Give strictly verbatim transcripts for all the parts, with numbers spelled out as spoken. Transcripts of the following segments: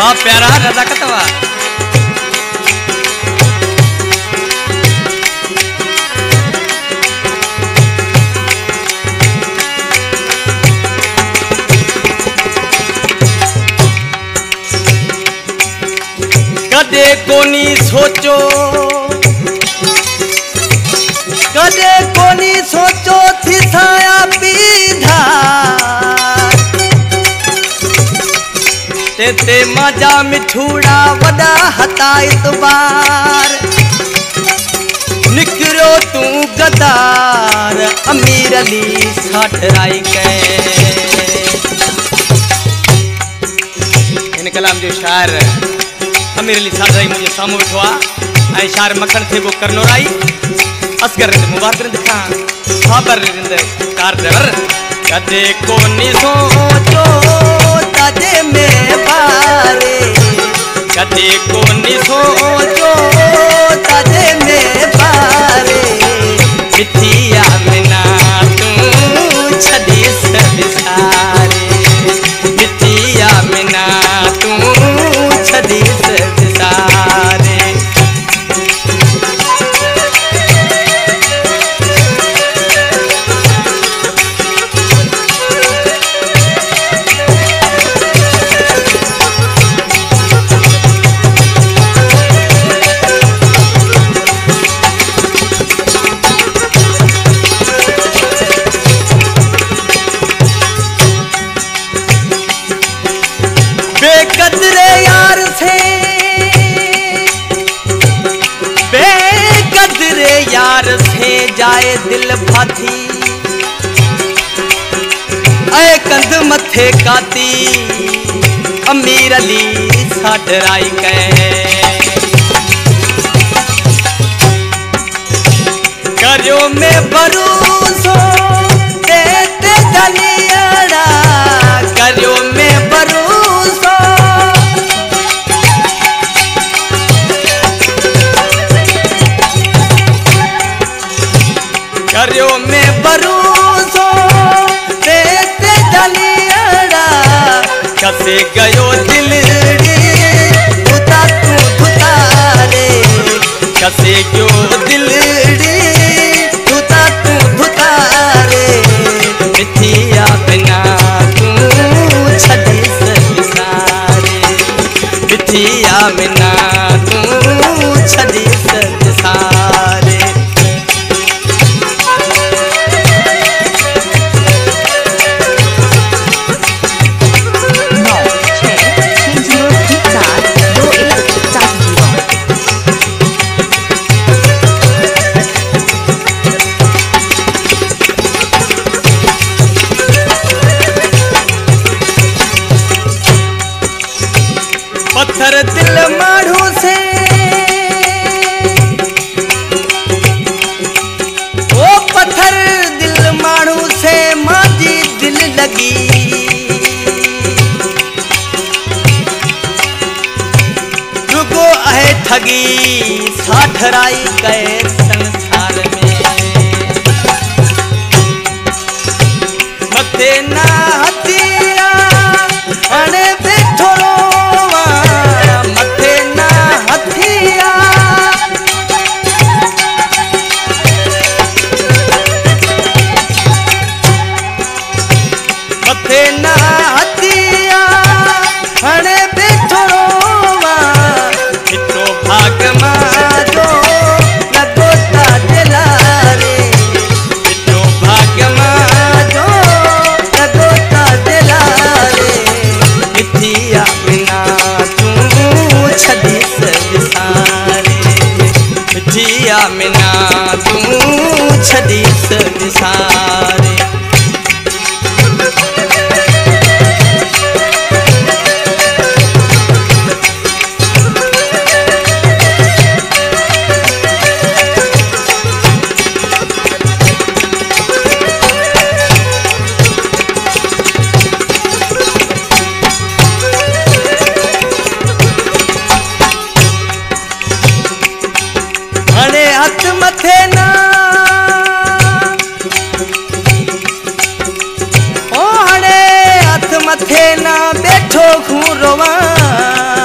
वाह प्यारा नजाकत वाह। कदे कोनी सोचो कदे कोनी सोचो थी साया पीधा ते ते मजा मिठूड़ा वड़ा हता इतबार निकरो तू गदार अमीर अली साठराई के। इन कलाम जो शायर अमीर अली साठराई मुझे सामू उठवा ऐं शायर मखण थे वो करनो राई असगर रिंद मुबारक रिंद खां साबर रिंद कार ड्राइवर। कदे कोनी सोचो तजे में बारे कदे कोनी सोचो तजे में बारे मिठिया मिना तू छदीस विसारे मिठिया मिना तू छदीस विसारे। बेकदरे यार से बेकदरे यार से जाए दिल भाती ऐ कंध मथे काती अमीर अली साठराई के। करियो में भरोसो देते दलियाड़ा करियो में भरोसो करियो में भरोसो देते दलियाड़ा कसे गयो दिलड़ी धुता तू धुतारे कसे गयो दिलड़ी धुता तू धुतारे मिठिया बिना तू छदीस विसारे मिठिया बिना तू छदीस विसारे। पत्थर दिल माढ़ू से ओ पत्थर दिल माढ़ू से माजी दिल लगी रुको है ठगी साठराई गए संसार में मथे ना हथिया अने बैठो ना हथिया हणे बिछड़ोवा इतो भाग माजो लगोता दिलारे इतो भाग माजो लगोता दिलारे मिठिया बिना तू छदीस विसारे मिठिया बिना तू छदीस विसारे। हथ मथे ना ओ हणे हथ मथे ना बैठो खूं रोवा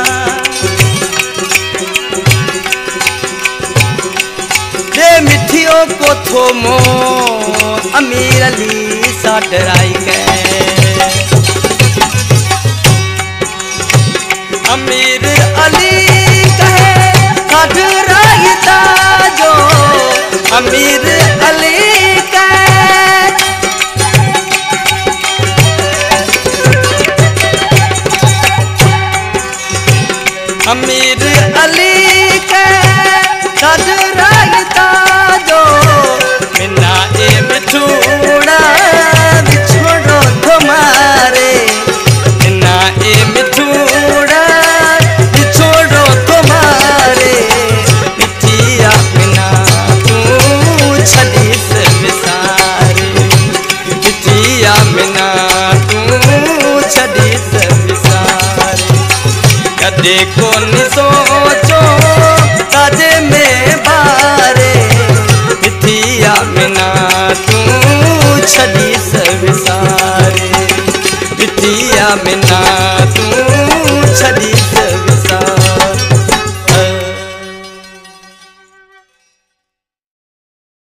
थो मो अमीर अली सा डराई गए। अमीर अली कहे साध रायता जो अमीर अली अमीर अली के साध रायता जो मिना ए मिठूड़ा बिछोड़ो तुम्हारे मिना ए मिठूड़ा बिछोड़ो तुम्हारे मिठिया मिना तू छदीस विसारे मिठिया मिना तू छदीस विसारे। कदे को नि सोचो ताजे में बारे मिठिया मिना तू छदीस विसारे मिठिया मिना तू छदीस विसारे।